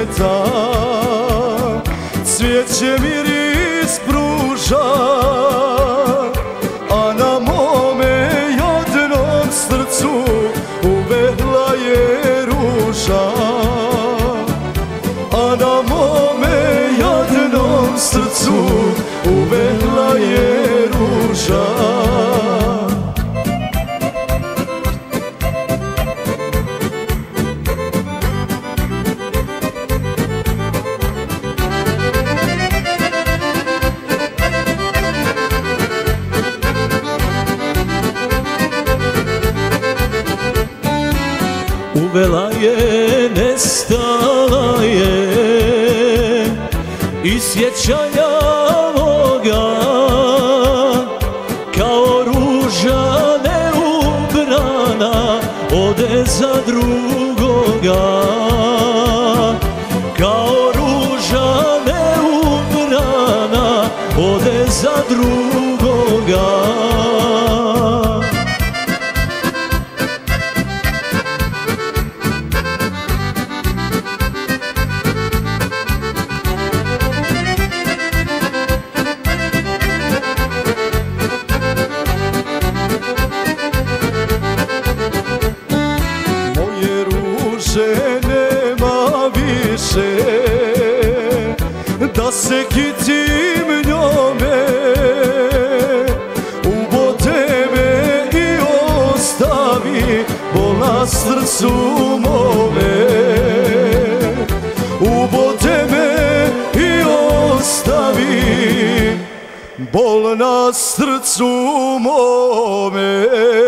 svijeta, cvijeće miris pruža, a na mome jadnom srcu uvela je ruža. A na mome jadnom srcu uvela je ruža. Uvela je, nestala je iz sjećanja moga, kao ruža neubrana ode za drugoga. Kao ruža neubrana ode za drugoga. Nema više da se kitim njome, ubode me i ostavi bol na srcu mome. Ubode me i ostavi bol na srcu mome.